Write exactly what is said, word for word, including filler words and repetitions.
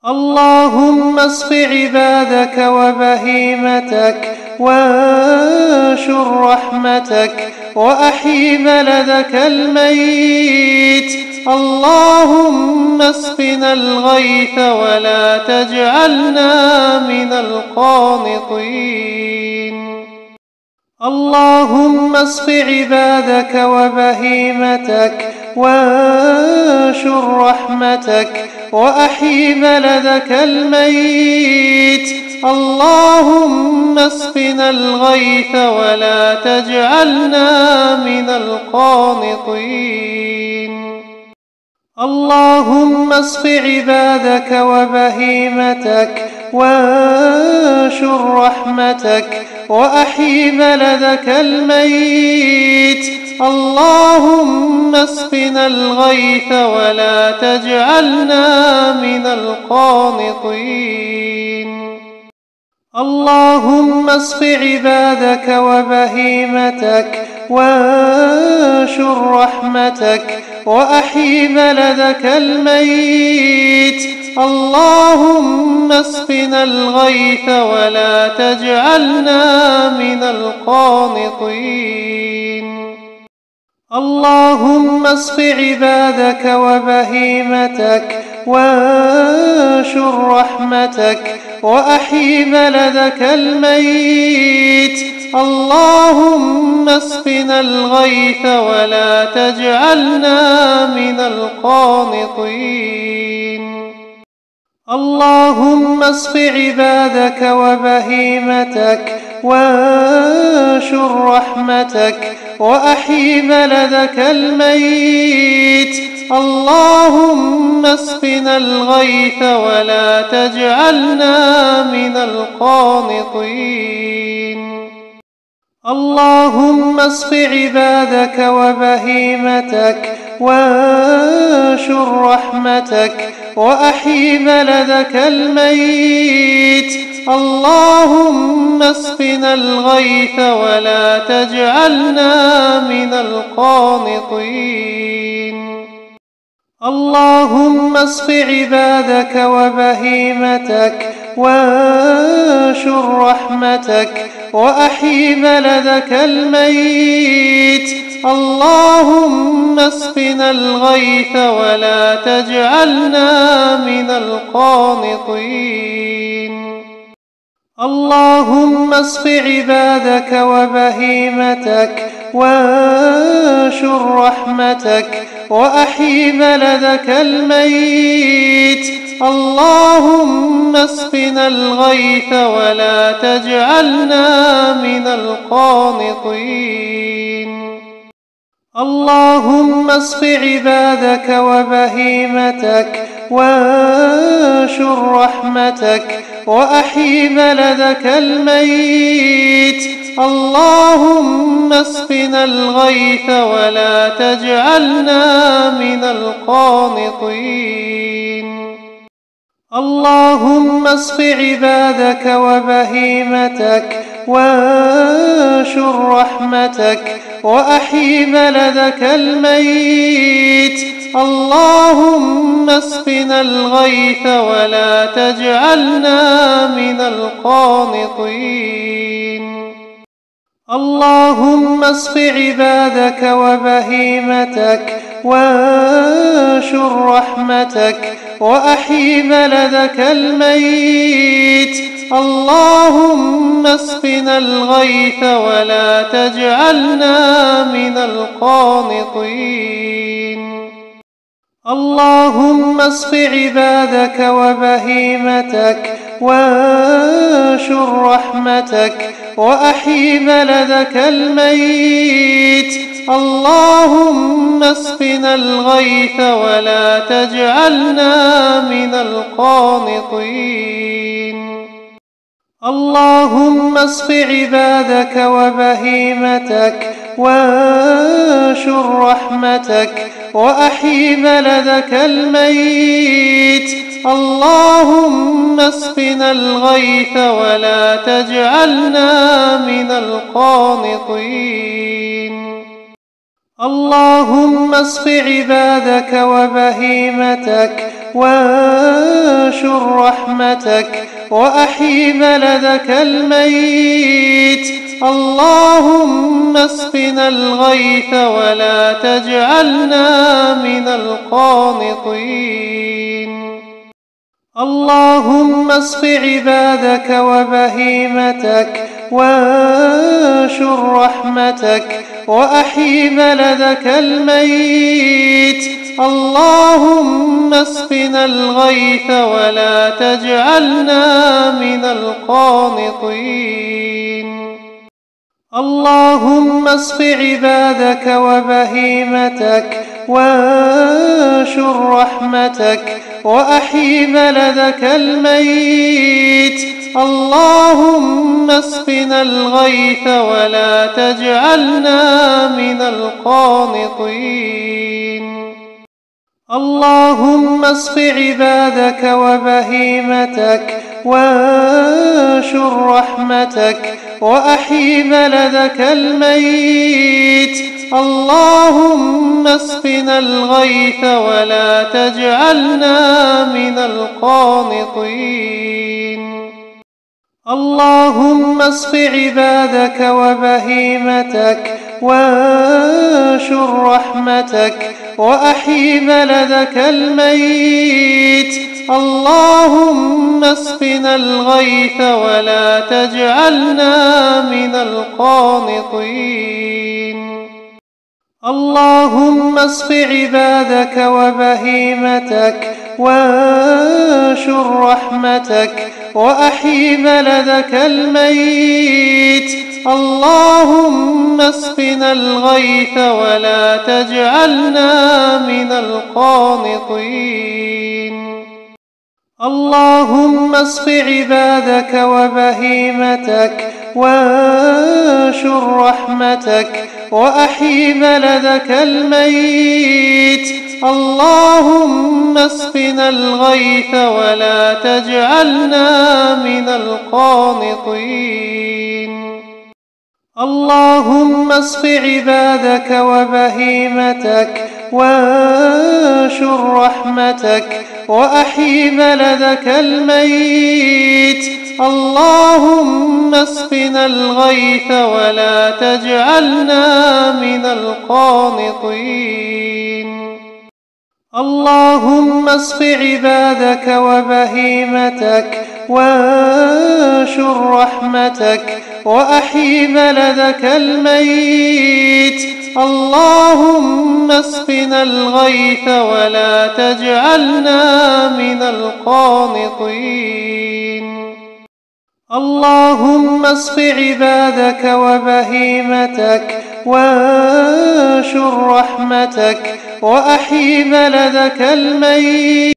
اللهم اسق عبادك وبهيمتك وانشر رحمتك وأحي بلدك الميت. اللهم اسقنا الغيث ولا تجعلنا من القانطين. اللهم اسق عبادك وبهيمتك وانشر رحمتك وأحي بلدك الميت. اللهم اسقنا الغيث ولا تجعلنا من القانطين. اللهم اسق عبادك وبهيمتك وانشر رحمتك وأحي بلدك الميت. اللهم اسقنا الغيث ولا تجعلنا من القانطين. اللهم اسق عبادك وبهيمتك وانشر رحمتك وأحي بلدك الميت. اللهم اسقنا الغيث ولا تجعلنا من القانطين. اللهم اسق عبادك وبهيمتك وانشر رحمتك وأحي بلدك الميت. اللهم اسقنا الغيث ولا تجعلنا من القانطين. اللهم اسق عبادك وبهيمتك وانشر رحمتك وأحي بلدك الميت. اللهم اسقنا الغيث ولا تجعلنا من القانطين. اللهم اسق عبادك وبهيمتك وانشر رحمتك وأحي بلدك الميت. اللهم اسقنا الغيث ولا تجعلنا من القانطين. اللهم اسق عبادك وبهيمتك وانشر رحمتك وأحي بلدك الميت. اللهم اسقنا الغيث ولا تجعلنا من القانطين. اللهم اسق عبادك وبهيمتك وانشر رحمتك وأحي بلدك الميت. اللهم اسقنا الغيث ولا تجعلنا من القانطين. اللهم اسق عبادك وبهيمتك وانشر رحمتك وأحي بلدك الميت. اللهم اسقنا الغيث ولا تجعلنا من القانطين. اللهم اسق عبادك وبهيمتك وانشر رحمتك وأحي بلدك الميت. اللهم اسقنا الغيث ولا تجعلنا من القانطين. اللهم اسق عبادك وبهيمتك وانشر رحمتك وأحي بلدك الميت. اللهم اسقنا الغيث ولا تجعلنا من القانطين. اللهم اسق عبادك وبهيمتك وانشر رحمتك وأحي بلدك الميت. اللهم اسقنا الغيث ولا تجعلنا من القانطين. اللهم اسق عبادك وبهيمتك وانشر رحمتك وأحي بلدك الميت. اللهم اسقنا الغيث ولا تجعلنا من القانطين. اللهم اسق عبادك وبهيمتك وانشر وانشر رحمتك وأحي بلدك الميت. اللهم اسقنا الغيث ولا تجعلنا من القانطين. اللهم اسق عبادك وبهيمتك وانشر رحمتك وأحي بلدك الميت. اللهم اسقنا الغيث ولا تجعلنا من القانطين. اللهم اسق عبادك وبهيمتك وانشر رحمتك وأحي بلدك الميت. اللهم اسقنا الغيث ولا تجعلنا من القانطين. اللهم اسق عبادك وبهيمتك وانشر رحمتك وأحي بلدك الميت. اللهم اسقنا الغيث ولا تجعلنا من القانطين. اللهم اسق عبادك وبهيمتك وانشر رحمتك وأحي بلدك الميت. اللهم اسقنا الغيث ولا تجعلنا من القانطين. اللهم اسق عبادك وبهيمتك وانشر رحمتك وأحي بلدك الميت. اللهم اسقنا الغيث ولا تجعلنا من القانطين. اللهم اسق عبادك وبهيمتك وانشر رحمتك وأحي بلدك الميت. اللهم اسقنا الغيث ولا تجعلنا من القانطين. اللهم اسق عبادك وبهيمتك وانشر رحمتك وأحي بلدك الميت. اللهم اسقنا الغيث ولا تجعلنا من القانطين. اللهم اسق عبادك وبهيمتك وانشر رحمتك وأحي بلدك الميت. اللهم اسقنا الغيث ولا تجعلنا من القانطين. اللهم اسق عبادك وبهيمتك وانشر رحمتك وأحي بلدك الميت.